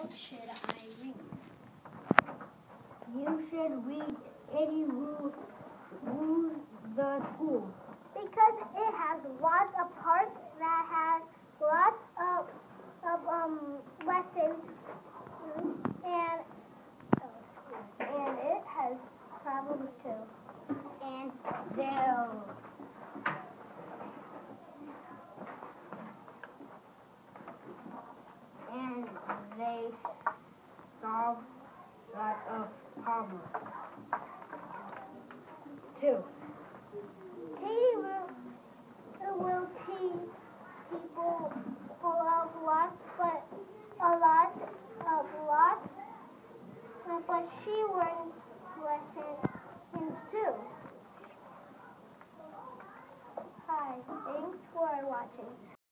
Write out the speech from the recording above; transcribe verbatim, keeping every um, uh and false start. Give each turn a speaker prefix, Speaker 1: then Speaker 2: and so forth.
Speaker 1: book should I read?
Speaker 2: You should read Eddie Wu, Wu the School.
Speaker 3: Because it has lots of parts that has lots of, of um, lessons, and and it has problems too.
Speaker 2: And they'll and they solve lots of problems too.
Speaker 3: Katie will, will teach people of lots, but a lot of lots, but she learns lessons too. Hi, thanks for watching.